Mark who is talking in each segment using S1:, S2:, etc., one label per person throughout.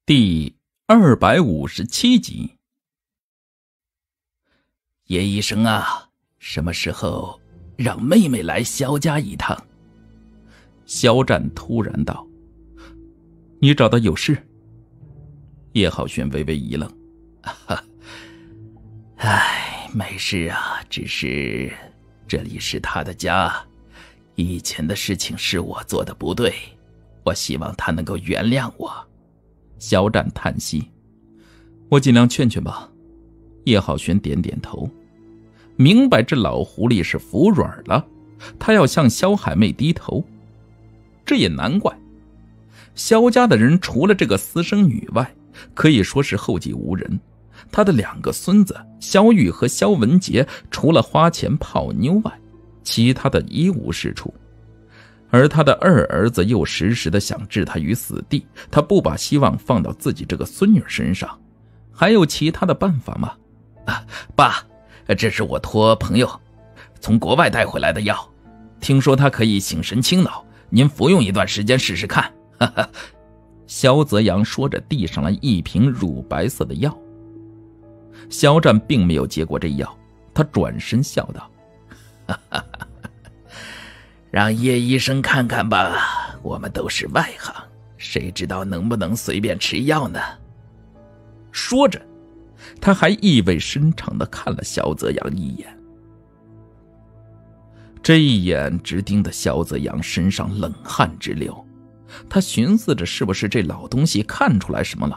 S1: 第257集。
S2: 叶医生啊，什么时候让妹妹来萧家一趟？
S1: 肖战突然道：“你找她有事？”叶浩轩微微一愣：“
S2: 没事啊，只是这里是她的家，以前的事情是我做的不对，我希望她能够原谅我。”
S1: 肖战叹息：“我尽量劝劝吧。”叶浩轩点点头，明白这老狐狸是服软了，他要向肖海妹低头。这也难怪，肖家的人除了这个私生女外，可以说是后继无人。他的2个孙子肖玉和肖文杰，除了花钱泡妞外，其他的一无是处。而他的二儿子又时时的想置他于死地，他不把希望放到自己这个孙女身上，还有其他的办法吗？
S2: 爸，这是我托朋友从国外带回来的药，听说它可以醒神清脑，您服用一段时间试试看。
S1: 萧泽阳说着递上了一瓶乳白色的药。肖战并没有接过这药，他转身笑道：“
S2: 让叶医生看看吧，我们都是外行，谁知道能不能随便吃药呢？”
S1: 说着，他还意味深长地看了萧泽阳一眼。这一眼直盯得萧泽阳身上冷汗直流，他寻思着是不是这老东西看出来什么了。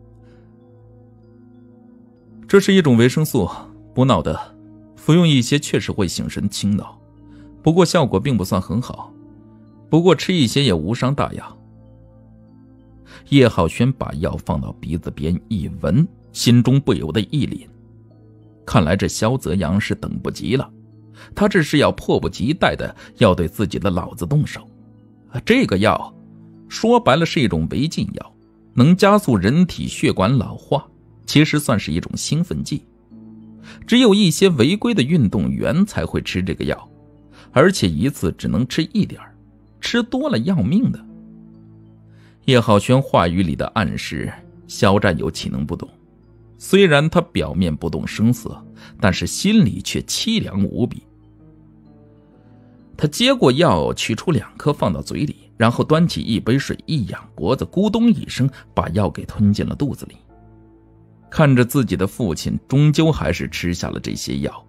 S1: 这是一种维生素，补脑的，服用一些确实会醒神清脑，不过效果并不算很好，不过吃一些也无伤大雅。叶浩轩把药放到鼻子边一闻，心中不由得一凛，看来这萧泽阳是等不及了，他这是要迫不及待的要对自己的老子动手。这个药说白了是一种违禁药，能加速人体血管老化，其实算是一种兴奋剂。只有一些违规的运动员才会吃这个药，而且一次只能吃一点，吃多了要命的。叶浩轩话语里的暗示，肖战又岂能不懂？虽然他表面不动声色，但是心里却凄凉无比。他接过药，取出2颗放到嘴里，然后端起一杯水一仰脖子，咕咚一声把药给吞进了肚子里。看着自己的父亲终究还是吃下了这些药，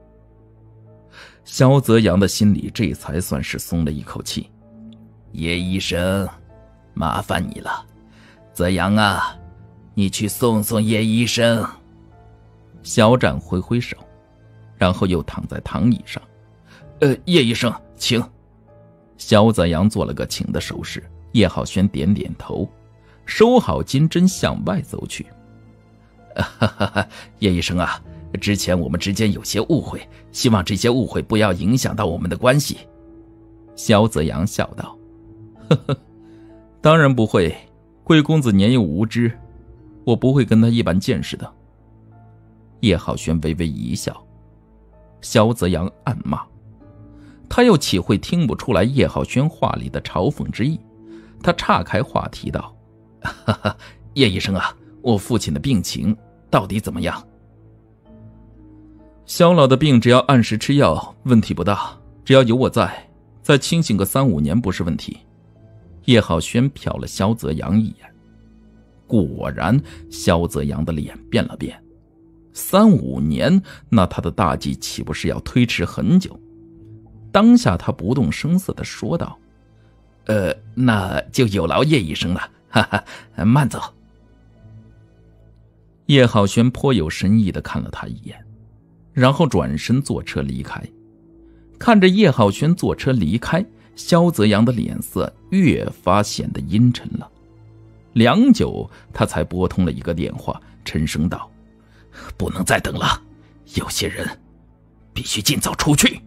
S1: 萧泽阳的心里这才算是松了一口气。
S2: 叶医生，麻烦你了，泽阳啊，你去送送叶医生。
S1: 肖战挥挥手，然后又躺在躺椅上。
S2: 叶医生，请。
S1: 萧泽阳做了个请的手势，叶浩轩点点头，收好金针向外走去。
S2: 叶医生啊，之前我们之间有些误会，希望这些误会不要影响到我们的关系。
S1: 萧泽阳笑道：“当然不会，贵公子年幼无知，我不会跟他一般见识的。”叶浩轩微微一笑，萧泽阳暗骂，他又岂会听不出来叶浩轩话里的嘲讽之意？他岔开话题道：“
S2: 叶医生啊，我父亲的病情到底怎么样？”
S1: 萧老的病只要按时吃药，问题不大，只要有我在，再清醒个3-5年不是问题。叶浩轩瞟了萧泽阳一眼，果然萧泽阳的脸变了变。3-5年，那他的大计岂不是要推迟很久？当下他不动声色地说道：“
S2: 那就有劳叶医生了，慢走。”
S1: 叶浩轩颇有深意地看了他一眼，然后转身坐车离开。看着叶浩轩坐车离开，萧泽阳的脸色越发显得阴沉了。良久，他才拨通了一个电话，沉声道：“
S2: 不能再等了，有些人必须尽早出去。”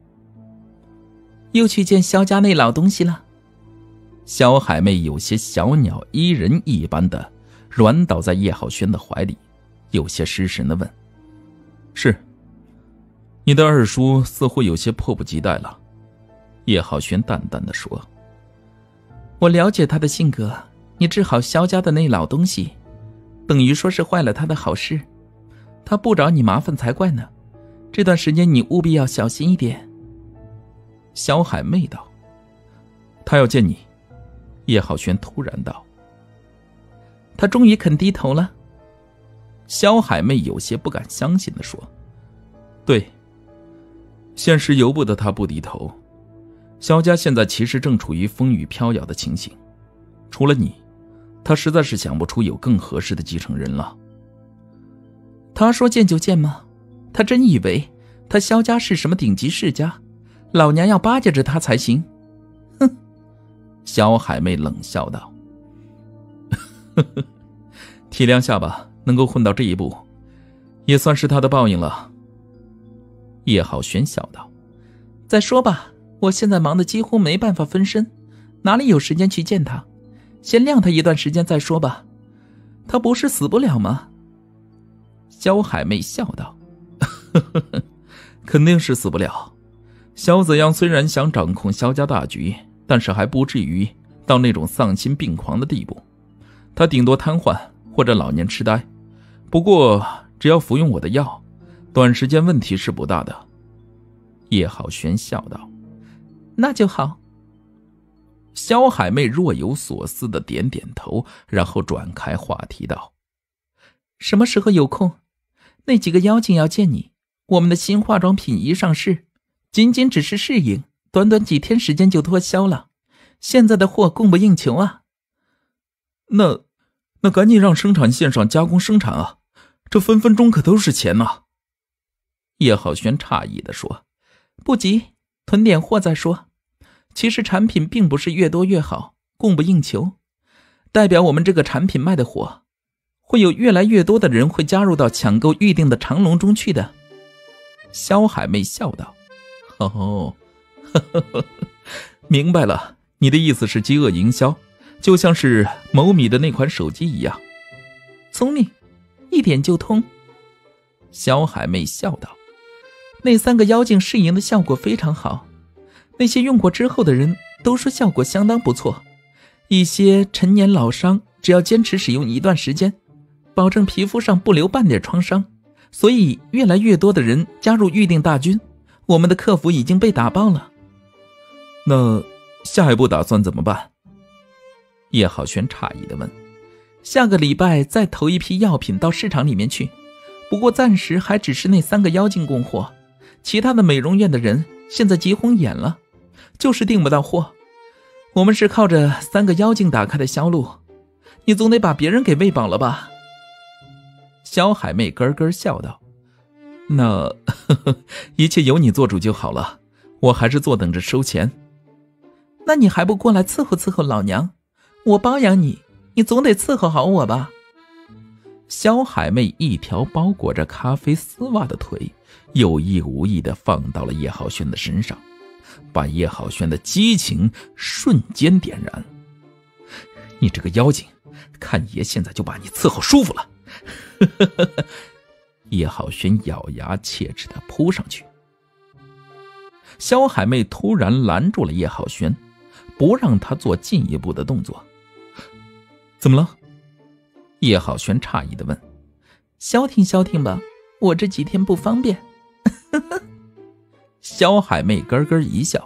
S3: 又去见萧家那老东西了？
S1: 萧海妹有些小鸟依人一般的软倒在叶浩轩的怀里，有些失神的问：“是，你的二叔似乎有些迫不及待了。”叶浩轩淡淡的说：“
S3: 我了解他的性格， 你治好萧家的那老东西，等于说是坏了他的好事，他不找你麻烦才怪呢。这段时间你务必要小心一点。
S1: 萧海媚道。他要见你。叶浩轩突然道。
S3: 他终于肯低头了。
S1: 萧海媚有些不敢相信地说。对，现实由不得他不低头。萧家现在其实正处于风雨飘摇的情形，除了你，他实在是想不出有更合适的继承人了。
S3: 他说见就见吗？他真以为他萧家是什么顶级世家，老娘要巴结着他才行？哼！
S1: 萧海媚冷笑道。体谅下吧，能够混到这一步，也算是他的报应了。叶浩轩笑道。
S3: 再说吧，我现在忙得几乎没办法分身，哪里有时间去见他？先晾他一段时间再说吧。他不是死不了吗？
S1: 萧海媚笑道。肯定是死不了。萧子阳虽然想掌控萧家大局，但是还不至于到那种丧心病狂的地步。他顶多瘫痪或者老年痴呆，不过只要服用我的药，短时间问题是不大的。叶浩轩笑道。
S3: 那就好。
S1: 萧海媚若有所思地点点头，然后转开话题道。
S3: 什么时候有空？那几个妖精要见你，我们的新化妆品一上市，仅仅只是试营，短短几天时间就脱销了，现在的货供不应求啊。
S1: 那赶紧让生产线上加工生产啊，这分分钟可都是钱啊。叶浩轩诧异地说。
S3: 不急，囤点货再说。其实产品并不是越多越好，供不应求，代表我们这个产品卖的火，会有越来越多的人会加入到抢购预定的长龙中去的。
S1: 萧海媚笑道。哦，明白了，你的意思是饥饿营销，就像是某米的那款手机一样。
S3: 聪明，一点就通。
S1: 萧海媚笑道。
S3: 那3个妖精试营的效果非常好，那些用过之后的人都说效果相当不错。一些陈年老伤，只要坚持使用一段时间，保证皮肤上不留半点创伤。所以越来越多的人加入预定大军，我们的客服已经被打爆了。
S1: 那下一步打算怎么办？叶浩轩诧异地问。
S3: 下个礼拜再投一批药品到市场里面去，不过暂时还只是那3个妖精供货，其他的美容院的人现在急红眼了，就是订不到货。我们是靠着3个妖精打开的销路，你总得把别人给喂饱了吧？
S1: 萧海媚咯咯笑道。那一切由你做主就好了，我还是坐等着收钱。
S3: 那你还不过来伺候伺候老娘？我包养你，你总得伺候好我吧？
S1: 萧海媚一条包裹着咖啡丝袜的腿有意无意地放到了叶浩轩的身上，把叶浩轩的激情瞬间点燃。你这个妖精，看爷现在就把你伺候舒服了。叶浩轩咬牙切齿地扑上去。萧海媚突然拦住了叶浩轩，不让他做进一步的动作。怎么了？叶浩轩诧异地问。
S3: 消停消停吧，我这几天不方便。
S1: 萧海媚咯咯一笑。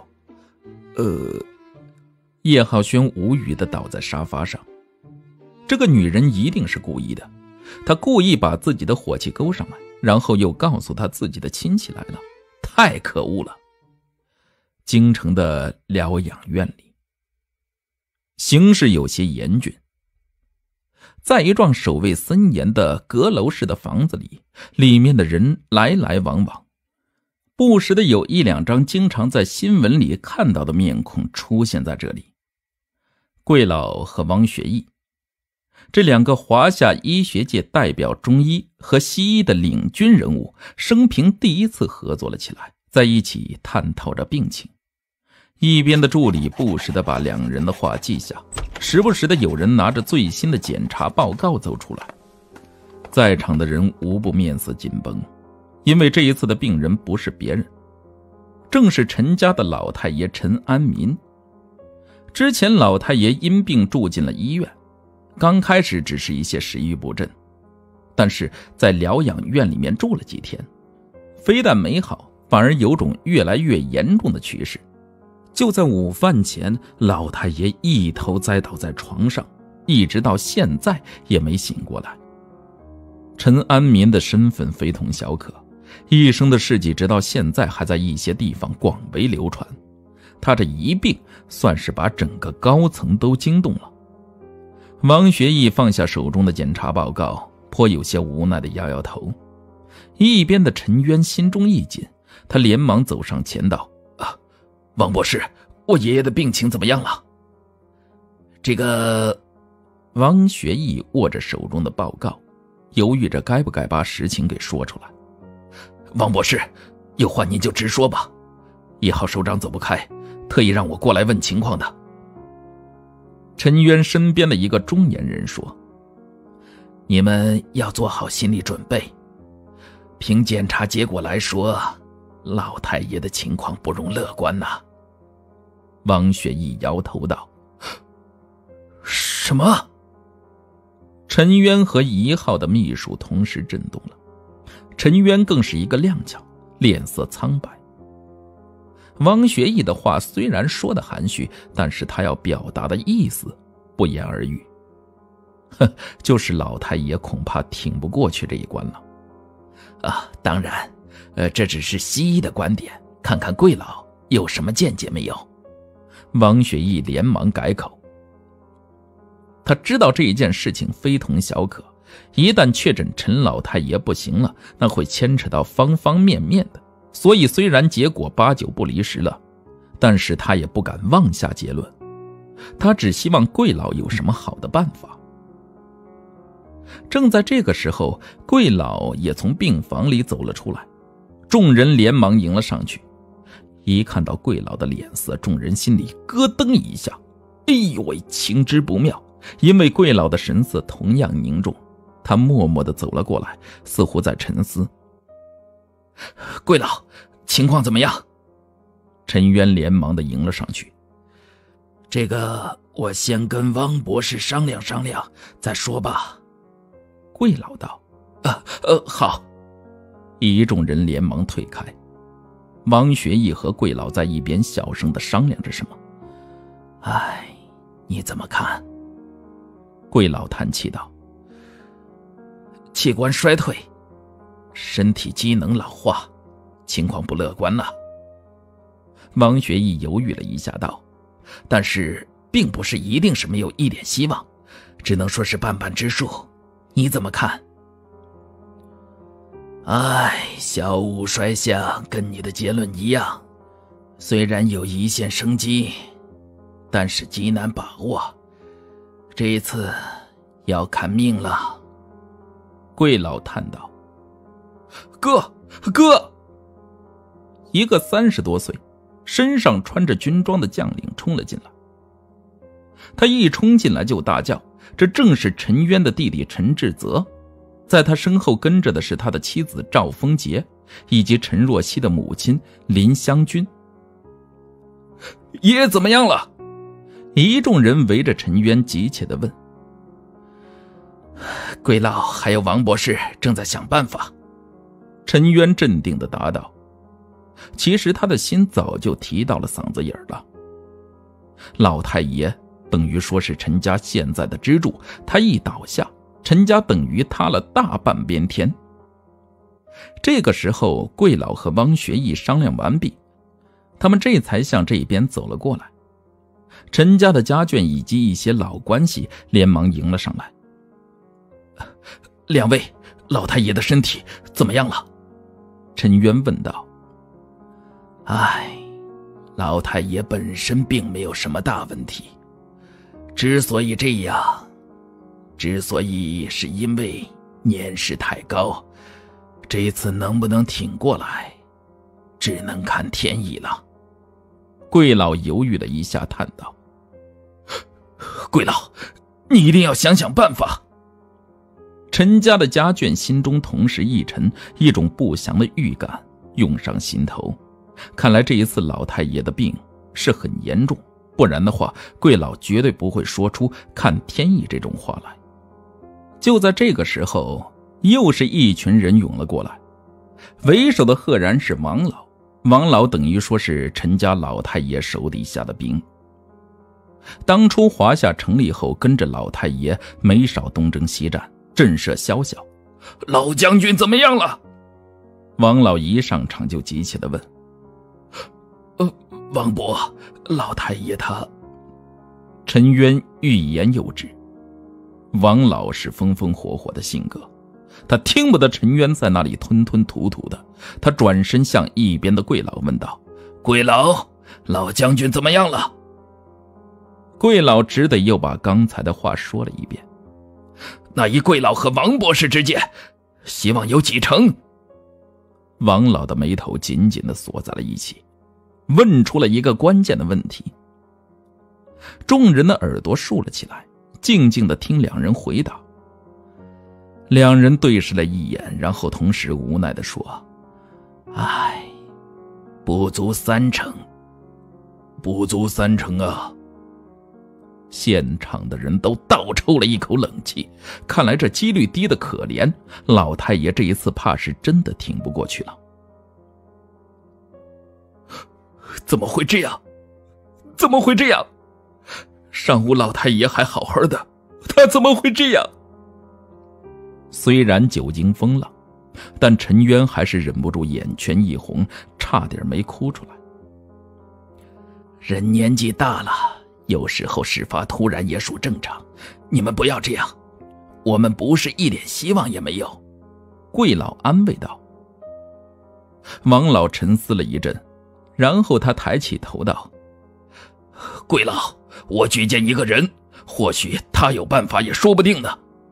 S1: 叶浩轩无语地倒在沙发上。这个女人一定是故意的，她故意把自己的火气勾上来，然后又告诉她自己的亲戚来了，太可恶了。京城的疗养院里，形势有些严峻。在一幢守卫森严的阁楼式的房子里，里面的人来来往往，不时的有1、2张经常在新闻里看到的面孔出现在这里。桂老和汪学义，这2个华夏医学界代表中医和西医的领军人物，生平第一次合作了起来，在一起探讨着病情。一边的助理不时地把2人的话记下，时不时的有人拿着最新的检查报告走出来。在场的人无不面色紧绷，因为这一次的病人不是别人，正是陈家的老太爷陈安民。之前老太爷因病住进了医院， 刚开始只是一些食欲不振，但是在疗养院里面住了几天，非但没好，反而有种越来越严重的趋势。就在午饭前，老太爷一头栽倒在床上，一直到现在也没醒过来。陈安民的身份非同小可，一生的事迹直到现在还在一些地方广为流传。他这一病算是把整个高层都惊动了。王学义放下手中的检查报告，颇有些无奈地摇摇头。一边的陈渊心中一紧，他连忙走上前道：王博士，我爷爷的病情怎么样了？这个……王学义握着手中的报告，犹豫着该不该把实情给说出来。王博士，有话您就直说吧，1号首长走不开，特意让我过来问情况的。陈渊身边的一个中年人说：你们要做好心理准备，凭检查结果来说，老太爷的情况不容乐观呐。王学义摇头道：什么？陈渊和1号的秘书同时震动了，陈渊更是一个踉跄，脸色苍白。王学义的话虽然说的含蓄，但是他要表达的意思不言而喻。就是老太爷恐怕挺不过去这一关了。当然，这只是西医的观点，看看贵老有什么见解没有。王学义连忙改口。他知道这一件事情非同小可，一旦确诊陈老太爷不行了，那会牵扯到方方面面的，所以虽然结果8、9不离10了，但是他也不敢妄下结论。他只希望贵老有什么好的办法。正在这个时候，贵老也从病房里走了出来，众人连忙迎了上去。一看到贵老的脸色，众人心里咯噔一下，哎呦喂，情之不妙。因为贵老的神色同样凝重，他默默地走了过来，似乎在沉思。贵老，情况怎么样？陈渊连忙地迎了上去。这个我先跟汪博士商量商量再说吧。贵老道：好。一众人连忙退开。王学义和贵老在一边小声地商量着什么。你怎么看？贵老叹气道：器官衰退，身体机能老化，情况不乐观了。王学义犹豫了一下道：但是并不是一定是没有一点希望，只能说是半半之数，你怎么看？小五衰相跟你的结论一样，虽然有一线生机，但是极难把握，这一次要看命了。贵老叹道：哥！一个30多岁身上穿着军装的将领冲了进来。他一冲进来就大叫，这正是陈渊的弟弟陈志泽，在他身后跟着的是他的妻子赵丰杰，以及陈若曦的母亲林香君。爷爷怎么样了？一众人围着陈渊急切地问。贵老还有王博士正在想办法。陈渊镇定地答道。其实他的心早就提到了嗓子眼了。老太爷等于说是陈家现在的支柱，他一倒下，陈家等于塌了大半边天。这个时候，贵老和汪学义商量完毕，他们这才向这边走了过来。陈家的家眷以及一些老关系连忙迎了上来。两位，老太爷的身体怎么样了？陈渊问道。老太爷本身并没有什么大问题，之所以这样，是因为年事太高，这一次能不能挺过来，只能看天意了。贵老犹豫了一下，叹道：贵老，你一定要想想办法。陈家的家眷心中同时一沉，一种不祥的预感涌上心头。看来这一次老太爷的病是很严重， 不然的话，桂老绝对不会说出看天意这种话来。就在这个时候，又是一群人涌了过来，为首的赫然是王老。王老等于说是陈家老太爷手底下的兵，当初华夏成立后，跟着老太爷没少东征西战，震慑宵小。
S2: 老将军怎么样了？
S1: 王老一上场就急切地问。
S2: 王伯，老太爷他……
S1: 陈渊欲言又止。王老是风风火火的性格，他听不得陈渊在那里吞吞吐吐的，他转身向一边的桂老问道：
S2: 桂老，老将军怎么样了？
S1: 桂老只得又把刚才的话说了一遍。
S2: 那一桂老和王博士之间，希望有几成？
S1: 王老的眉头紧紧地锁在了一起，问出了一个关键的问题。众人的耳朵竖了起来，静静地听两人回答。两人对视了一眼，然后同时无奈地说：
S2: 唉，不足3成，不足3成啊。
S1: 现场的人都倒抽了一口冷气，看来这几率低得可怜，老太爷这一次怕是真的挺不过去了。
S2: 怎么会这样？怎么会这样？上午老太爷还好好的，他怎么会这样？
S1: 虽然酒精风浪，但陈渊还是忍不住眼圈一红，差点没哭出来。
S2: 人年纪大了，有时候事发突然也属正常，你们不要这样，我们不是一点希望也没有。
S1: 桂老安慰道。王老沉思了一阵，然后他抬起头道：
S2: 桂老，我举荐一个人，或许他有办法也说不定呢。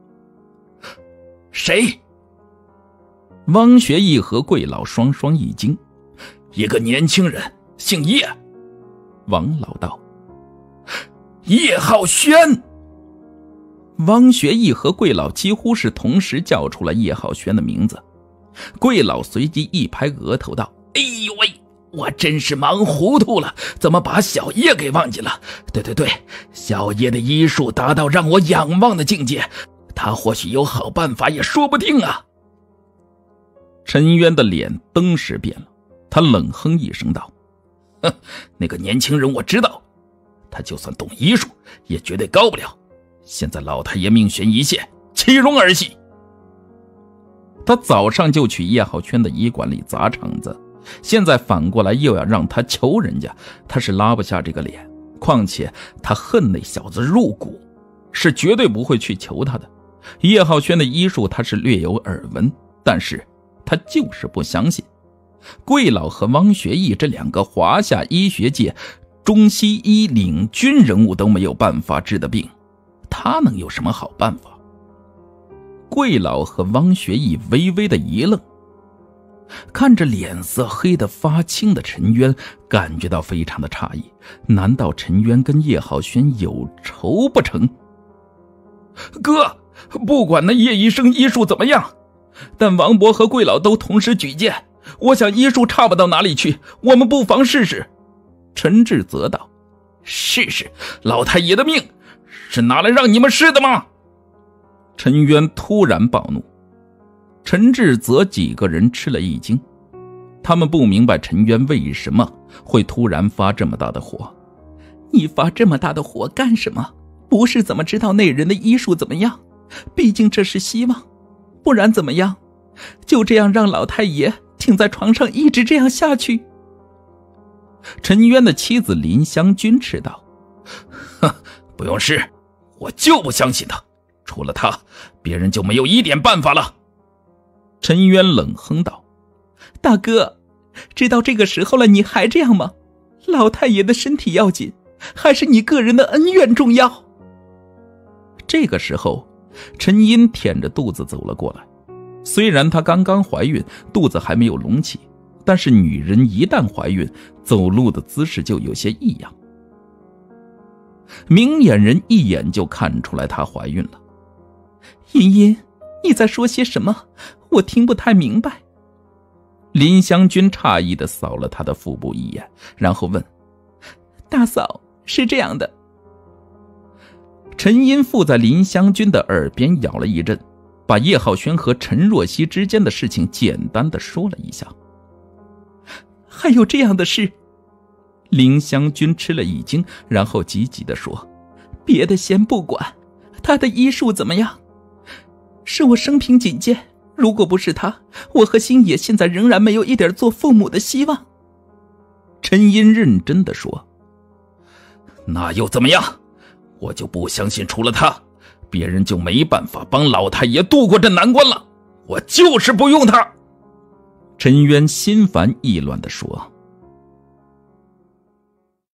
S2: 谁？
S1: 汪学义和桂老双双一惊。
S2: 一个年轻人，姓叶。
S1: 王老道。
S2: 叶浩轩。
S1: 汪学义和桂老几乎是同时叫出了叶浩轩的名字。桂老随即一拍额头道：
S2: 哎呦喂，我真是忙糊涂了，怎么把小叶给忘记了？对，小叶的医术达到让我仰望的境界，他或许有好办法也说不定啊。
S1: 陈渊的脸登时变了，他冷哼一声道：
S2: 那个年轻人我知道，他就算懂医术也绝对高不了，现在老太爷命悬一线，岂容儿戏？
S1: 他早上就去叶浩轩的医馆里砸场子，现在反过来又要让他求人家，他是拉不下这个脸，况且他恨那小子入骨，是绝对不会去求他的。叶浩轩的医术他是略有耳闻，但是他就是不相信。桂老和汪学义这两个华夏医学界中西医领军人物都没有办法治的病，他能有什么好办法？桂老和汪学义微微的一愣，看着脸色黑得发青的陈渊，感觉到非常的诧异。难道陈渊跟叶浩轩有仇不成？
S2: 哥，不管那叶医生医术怎么样，但王伯和桂老都同时举荐，我想医术差不到哪里去，我们不妨试试。
S1: 陈志泽道：
S2: 试试？老太爷的命是拿来让你们试的吗？
S1: 陈渊突然暴怒。陈志泽几个人吃了一惊，他们不明白陈渊为什么会突然发这么大的火。
S3: 你发这么大的火干什么？不是怎么知道那人的医术怎么样？毕竟这是希望，不然怎么样？就这样让老太爷挺在床上一直这样下去？
S1: 陈渊的妻子林香君斥道：
S2: 不用试，我就不相信他，除了他，别人就没有一点办法了。
S1: 陈渊冷哼道：
S3: 大哥，知道这个时候了你还这样吗？老太爷的身体要紧，还是你个人的恩怨重要？
S1: 这个时候，陈英舔着肚子走了过来。虽然她刚刚怀孕，肚子还没有隆起，但是女人一旦怀孕，走路的姿势就有些异样。明眼人一眼就看出来她怀孕了。
S3: 茵茵，你在说些什么？我听不太明白。
S1: 林香君诧异地扫了她的腹部一眼，然后问：
S3: 大嫂， 是这样的。
S1: 陈音附在林湘君的耳边咬了一阵，把叶浩轩和陈若曦之间的事情简单的说了一下。
S3: 还有这样的事？
S1: 林湘君吃了一惊，然后急急地说：
S3: 别的先不管，他的医术怎么样？是我生平仅见，如果不是他，我和星野现在仍然没有一点做父母的希望。
S1: 陈音认真地说：
S2: 那又怎么样？我就不相信除了他，别人就没办法帮老太爷渡过这难关了。我就是不用他。
S1: 陈渊心烦意乱地说。